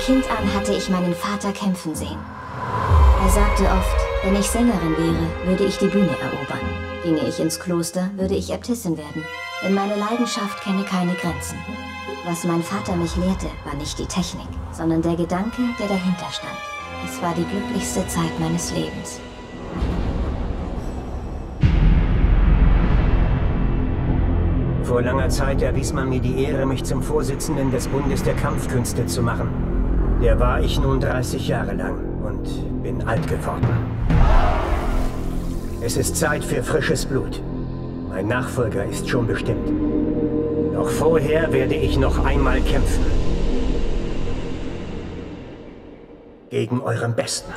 Kind an hatte ich meinen Vater kämpfen sehen. Er sagte oft, wenn ich Sängerin wäre, würde ich die Bühne erobern. Ginge ich ins Kloster, würde ich Äbtissin werden. Denn meine Leidenschaft kenne keine Grenzen. Was mein Vater mich lehrte, war nicht die Technik, sondern der Gedanke, der dahinter stand. Es war die glücklichste Zeit meines Lebens. Vor langer Zeit erwies man mir die Ehre, mich zum Vorsitzenden des Bundes der Kampfkünste zu machen. Der war ich nun 30 Jahre lang und bin alt geworden. Es ist Zeit für frisches Blut. Mein Nachfolger ist schon bestimmt. Doch vorher werde ich noch einmal kämpfen. Gegen euren Besten.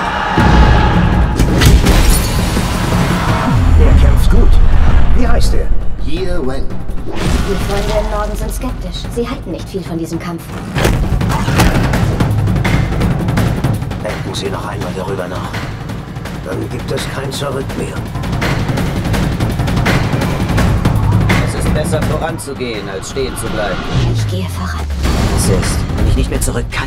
Er kämpft gut. Wie heißt er? Ye Wen. Die Freunde im Norden sind skeptisch. Sie halten nicht viel von diesem Kampf. Denken Sie noch einmal darüber nach. Dann gibt es kein Zurück mehr. Es ist besser voranzugehen, als stehen zu bleiben. Ich gehe voran. Es ist, wenn ich nicht mehr zurück kann.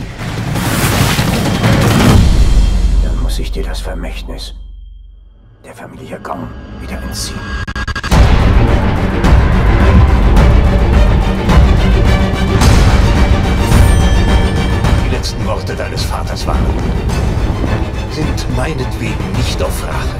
Dann muss ich dir das Vermächtnis der Familie Gong wieder entziehen. Die letzten Worte deines Vaters waren, sind meinetwegen nicht auf Rache.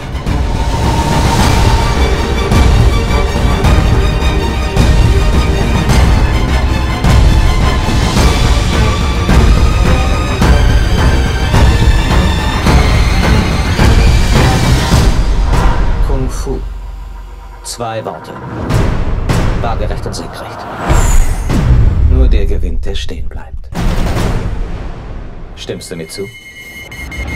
Kung Fu. 2 Worte. Waagerecht und senkrecht. Nur der gewinnt, der stehen bleibt. Stimmst du mir zu?